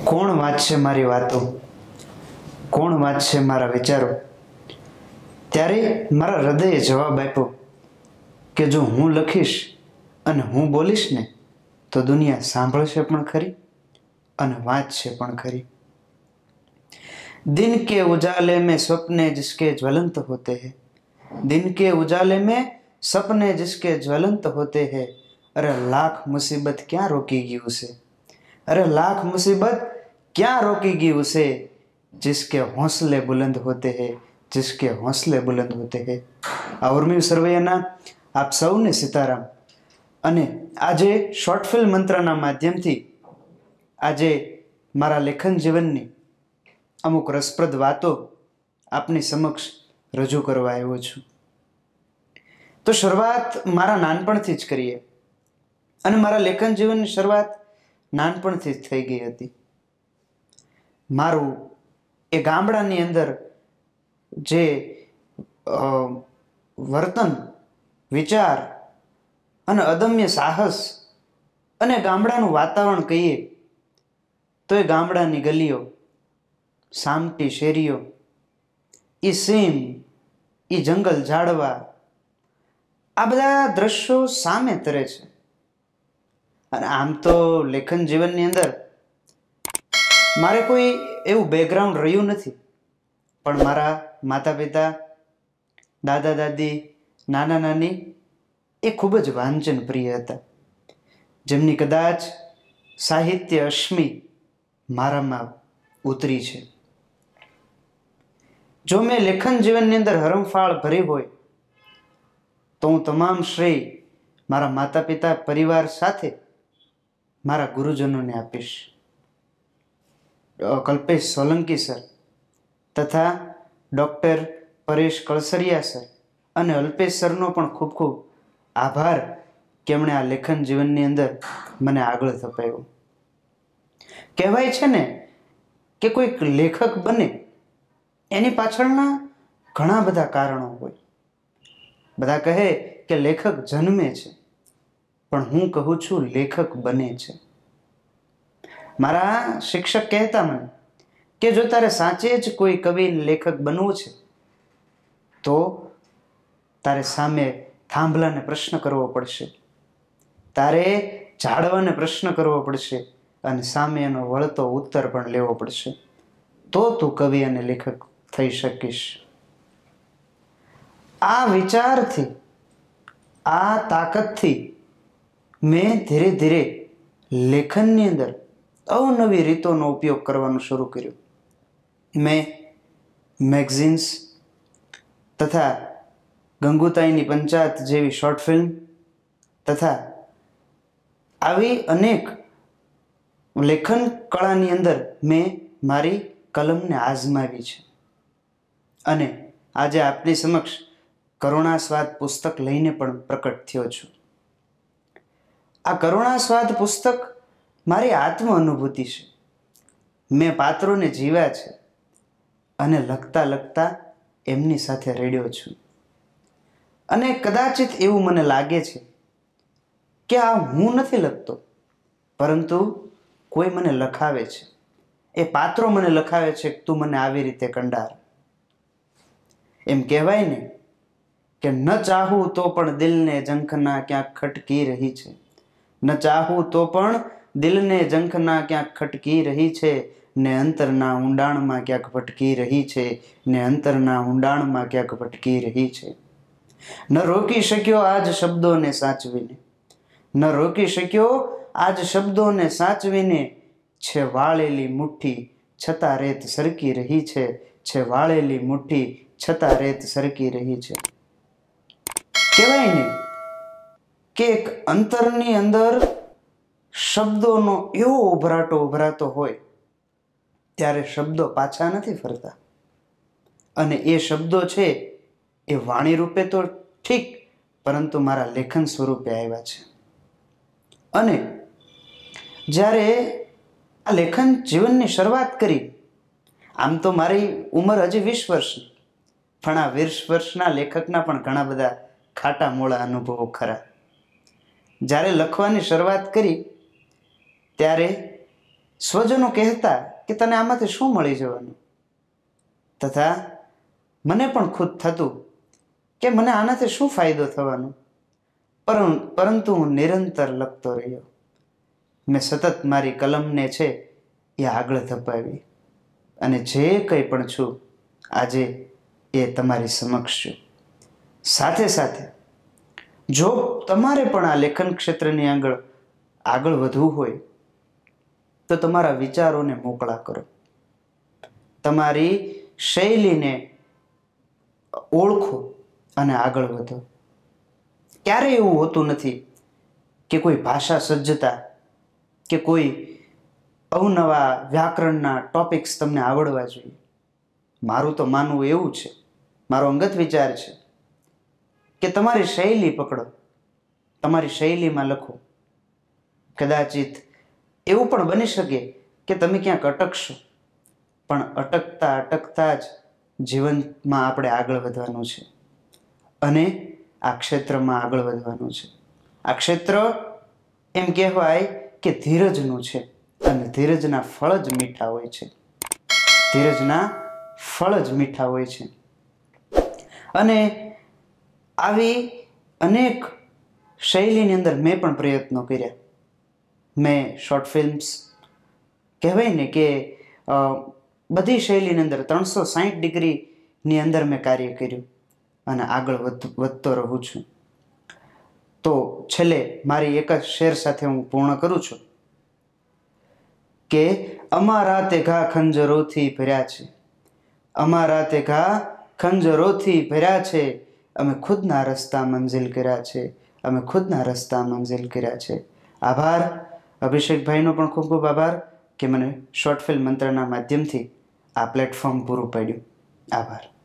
કોણ વાંચશે મારી વાતો, કોણ વાંચશે મારા વિચારો? ત્યારે મારા હૃદયે જવાબ આપ્યો કે જો હું લખીશ અને હું બોલીશ ને તો દુનિયા સાંભળશે પણ ખરી અને વાંચશે પણ ખરી। दिन के उजाले में सपने जिसके ज्वलंत होते हैं, दिन के उजाले में सपने जिसके ज्वलंत होते हैं, अरे लाख मुसीबत क्या रोकेगी उसे, अरे लाख मुसीबत क्या रोकेगी उसे, जिसके हौसले बुलंद होते हैं, जिसके हौसले बुलंद होते हैं। આ ઉર્મિલ સરવૈયાના આપ સૌને સીતારામ। અને આજે શોર્ટ ફિલ્મ મંત્રના માધ્યમથી આજે મારા લેખન જીવનની અમુક રસપ્રદ વાતો આપની સમક્ષ રજૂ કરવા આવ્યો છું। તો શરૂઆત મારા નાનપણથી જ કરીએ અને મારા લેખન જીવનની શરૂઆત નાનપણથી જ થઈ ગઈ હતી। મારું એ ગામડાની અંદર જે વર્તન, વિચાર અને અદમ્ય સાહસ અને ગામડાનું વાતાવરણ કહીએ તો એ ગામડાની ગલીઓ, સામટી શેરીઓ, એ સીમ, એ જંગલ ઝાડવા, આ બધા દ્રશ્યો સામે તરે છે। અને આમ તો લેખન જીવનની અંદર મારે કોઈ એવું બેકગ્રાઉન્ડ રહ્યું નથી, પણ મારા માતા પિતા, દાદા દાદી, નાના નાની એ ખૂબ જ વાંચન પ્રિય હતા, જેમની કદાચ સાહિત્ય અશ્મિ મારામાં ઉતરી છે। જો મેં લેખન જીવનની અંદર હરણફાળ ભરી હોય તો હું તમામ શ્રેય મારા માતા પિતા, પરિવાર સાથે મારા ગુરુજનોને આપીશ। કલ્પેશ સોલંકી સર તથા ડૉક્ટર પરેશ કળસરિયા સર અને અલ્પેશ સરનો પણ ખૂબ ખૂબ આભાર કે એમણે આ લેખન જીવનની અંદર મને આગળ ધપાવ્યો। કહેવાય છે ને કે કોઈક લેખક બને એની પાછળના ઘણા બધા કારણો હોય। બધા કહે કે લેખક જન્મે છે, પણ હું કહું છું લેખક બને છે। મારા શિક્ષક કહેતા મને કે જો તારે સાચે જ કોઈ કવિ લેખક બનવું છે તો તારે સામે થાંભલાને પ્રશ્ન કરવો પડશે, તારે ઝાડવાને પ્રશ્ન કરવો પડશે અને સામે એનો વળતો ઉત્તર પણ લેવો પડશે, તો તું કવિ અને લેખક થઈ શકીશ। આ વિચારથી, આ તાકાતથી મેં ધીરે ધીરે લેખનની અંદર અવનવી રીતોનો ઉપયોગ કરવાનું શરૂ કર્યું। મેં મેગઝિન્સ તથા ગંગુતાઈની પંચાયત જેવી શોર્ટ ફિલ્મ તથા આવી અનેક લેખન કળાની અંદર મેં મારી કલમને આજમાવી છે। અને આજે આપની સમક્ષ કરુણાસ્વાદ પુસ્તક લઈને પણ પ્રકટ થયો છું। આ કરુણાસ્વાદ પુસ્તક મારી આત્મ અનુભૂતિ છે। મેં પાત્રોને જીવ્યા છે અને લખતા લખતા એમની સાથે રેડ્યો છું। અને કદાચિત એવું મને લાગે છે કે આ હું નથી લખતો, પરંતુ કોઈ મને લખાવે છે, એ પાત્રો મને લખાવે છે કે તું મને આવી રીતે કંડાર। એમ કહેવાય ને કે ન ચાહું તો પણ દિલને ઝંખના ક્યાંક ખટકી રહી છે, ન ચાહું તો પણ દિલને ઝંખના ક્યાંક ખટકી રહી છે, ને અંતરના ઊંડાણમાં ક્યાંક ભટકી રહી છે, ને અંતરના ઊંડાણમાં ક્યાંક ભટકી રહી છે। ન રોકી શક્યો આજ શબ્દોને સાચવીને, ન રોકી શક્યો આજ શબ્દોને સાચવીને, છે વાળેલી મુઠ્ઠી છતાં રેત સરકી રહી છે, છે વાળેલી મુઠ્ઠી છતાં રેત સરકી રહી છે। કહેવાય ને કે એક અંતરની અંદર શબ્દોનો એવો ઉભરાતો હોય ત્યારે શબ્દો પાછા નથી ફરતા, અને એ શબ્દો છે એ વાણી રૂપે તો ઠીક, પરંતુ મારા લેખન સ્વરૂપે આવ્યા છે। અને જ્યારે આ લેખન જીવનની શરૂઆત કરી, આમ તો મારી ઉંમર હજી 20 વર્ષની, પણ આ 20 વર્ષના લેખકના પણ ઘણા બધા ખાટા મોળા અનુભવો ખરા। જ્યારે લખવાની શરૂઆત કરી ત્યારે સ્વજનો કહેતા કે તને આમાંથી શું મળી જવાનું, તથા મને પણ ખુદ થતું કે મને આનાથી શું ફાયદો થવાનો, પરંતુ હું નિરંતર લખતો રહ્યો. મેં સતત મારી કલમને છે એ આગળ ધપાવી અને જે કંઈ પણ છું આજે એ તમારી સમક્ષ છું. સાથે સાથે જો તમારે પણ આ લેખન ક્ષેત્રની આગળ વધવું હોય તો તમારા વિચારોને મોકળા કરો, તમારી શૈલીને ઓળખો અને આગળ વધો. ક્યારેય એવું હોતું નથી કે કોઈ ભાષા સજ્જતા કે કોઈ અવનવા વ્યાકરણના ટોપિક્સ તમને આવડવા જોઈએ. મારું તો માનવું એવું છે, મારો અંગત વિચાર છે કે તમારી શૈલી પકડો, તમારી શૈલીમાં લખો. કદાચિત એવું પણ બની શકે કે તમે ક્યાંક અટકશો, પણ અટકતા અટકતા જ જીવનમાં આપણે આગળ વધવાનું છે અને આ ક્ષેત્રમાં આગળ વધવાનું છે. આ ક્ષેત્ર એમ કહેવાય કે ધીરજનું છે અને ધીરજના ફળ જ મીઠા હોય છે. ધીરજના ફળ જ મીઠા હોય છે. અને આવી અનેક શૈલીની અંદર મેં પણ પ્રયત્નો કર્યા. મેં શોર્ટ ફિલ્મ્સ કહેવાય ને કે બધી શૈલીની અંદર 360 ડિગ્રીની અંદર મેં કાર્ય કર્યું અને આગળ વધતો રહું છું. તો છેલ્લે મારી એક જ શેર સાથે હું પૂર્ણ કરું છું કે અમારા તે ઘા ખંજરોથી ભર્યા છે, અમારા તે ઘા ખંજરોથી ભર્યા છે, અમે ખુદના રસ્તા મંજિલ કર્યા છે, અમે ખુદના રસ્તા મંજિલ કર્યા છે. આભાર અભિષેકભાઈનો પણ ખૂબ ખૂબ આભાર કે મને શોર્ટ ફિલ્મ મંત્રના માધ્યમથી આ પ્લેટફોર્મ પૂરું પાડ્યું. આભાર.